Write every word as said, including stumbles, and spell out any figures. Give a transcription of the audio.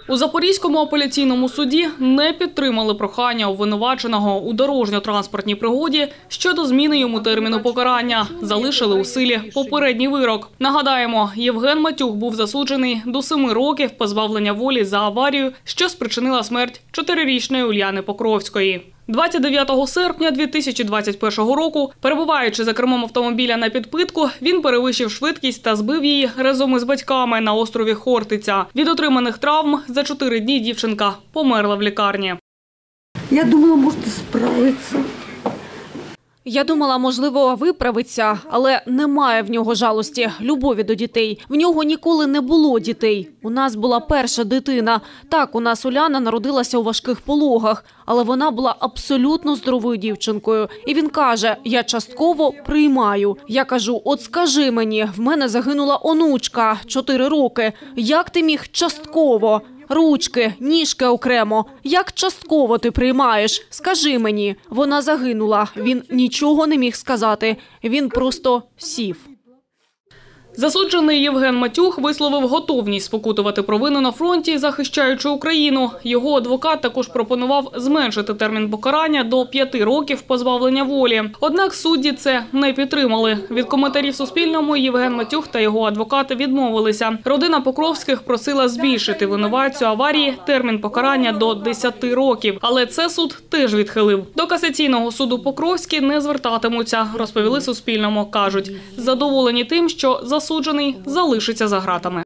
У Запорізькому апеляційному суді не підтримали прохання обвинуваченого у дорожньо-транспортній пригоді щодо зміни йому терміну покарання. Залишили у силі попередній вирок. Нагадаємо, Євген Матюх був засуджений до семи років позбавлення волі за аварію, що спричинила смерть чотирирічної Уляни Покровської. двадцять дев'ятого серпня дві тисячі двадцять першого року, перебуваючи за кермом автомобіля на підпитку, він перевищив швидкість та збив її разом із батьками на острові Хортиця. Від отриманих травм за чотири дні дівчинка померла в лікарні. Я думала, можете справитися. Я думала, можливо, виправиться, але немає в нього жалості, любові до дітей. В нього ніколи не було дітей. У нас була перша дитина. Так, у нас Уляна народилася у важких пологах, але вона була абсолютно здоровою дівчинкою. І він каже, я частково приймаю. Я кажу, от скажи мені, в мене загинула онучка, чотири роки. Як ти міг частково? Ручки, ніжки окремо. Як частково ти приймаєш? Скажи мені. Вона загинула. Він нічого не міг сказати. Він просто сів. Засуджений Євген Матюх висловив готовність спокутувати провину на фронті, захищаючи Україну. Його адвокат також пропонував зменшити термін покарання до п'яти років позбавлення волі. Однак судді це не підтримали. Від коментарів Суспільному Євген Матюх та його адвокати відмовилися. Родина Покровських просила збільшити винуватцю аварії термін покарання до десяти років. Але це суд теж відхилив. До касаційного суду Покровські не звертатимуться, розповіли Суспільному. Кажуть, задоволені тим, що засуджений залишиться за ґратами.